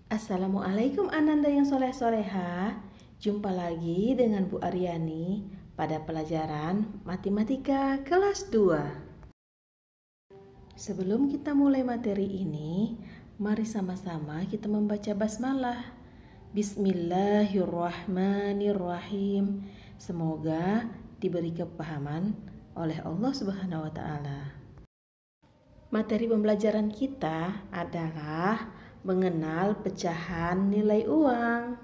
Assalamualaikum Ananda yang soleh-soleha. Jumpa lagi dengan Bu Aryani pada pelajaran Matematika kelas 2. Sebelum kita mulai materi ini, mari sama-sama kita membaca basmalah. Bismillahirrahmanirrahim. Semoga diberi kepahaman oleh Allah Subhanahu wa taala. Materi pembelajaran kita adalah mengenal pecahan nilai uang.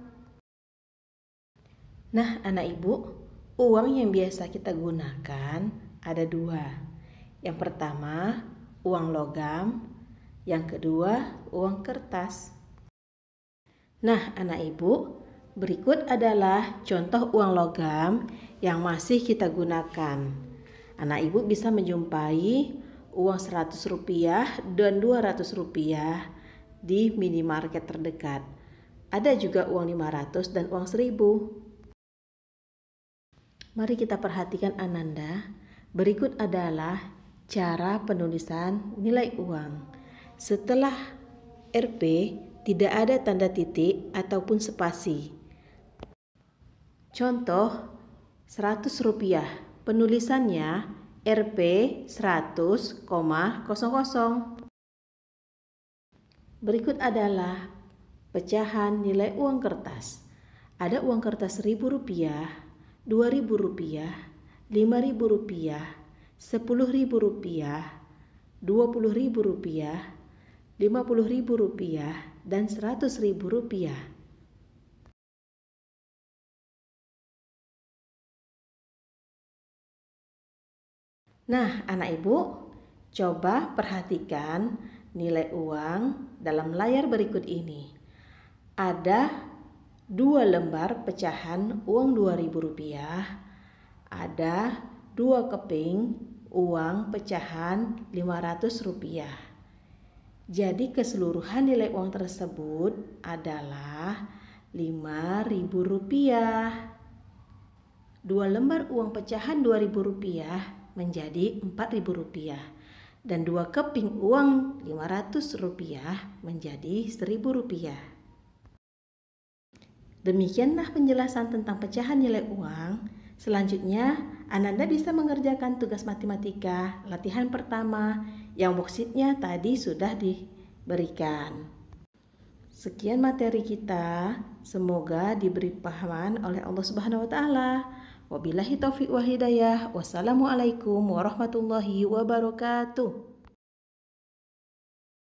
Nah, anak ibu, uang yang biasa kita gunakan ada dua. Yang pertama, uang logam. Yang kedua, uang kertas. Nah, anak ibu, berikut adalah contoh uang logam yang masih kita gunakan. Anak ibu bisa menjumpai uang Rp100 dan Rp200 di minimarket terdekat. Ada juga uang 500 dan uang 1000. Mari kita perhatikan Ananda. Berikut adalah cara penulisan nilai uang. Setelah Rp tidak ada tanda titik ataupun spasi. Contoh Rp100. Penulisannya Rp 100,00. Berikut adalah pecahan nilai uang kertas. Ada uang kertas Rp1.000, Rp2.000, Rp5.000, Rp10.000, Rp20.000, Rp50.000, dan Rp100.000. Nah, anak ibu, coba perhatikan nilai uang dalam layar berikut ini. Ada 2 lembar pecahan uang Rp2.000, ada 2 keping uang pecahan Rp500. Jadi keseluruhan nilai uang tersebut adalah Rp5.000. 2 lembar uang pecahan Rp2.000 menjadi Rp4.000 dan 2 keping uang Rp500 menjadi Rp1.000. Demikianlah penjelasan tentang pecahan nilai uang. Selanjutnya, Ananda bisa mengerjakan tugas matematika latihan pertama yang worksheet-nya tadi sudah diberikan. Sekian materi kita, semoga diberi pahaman oleh Allah Subhanahu wa taala. Wabillahi taufiq wa hidayah. Wassalamualaikum warahmatullahi wabarakatuh.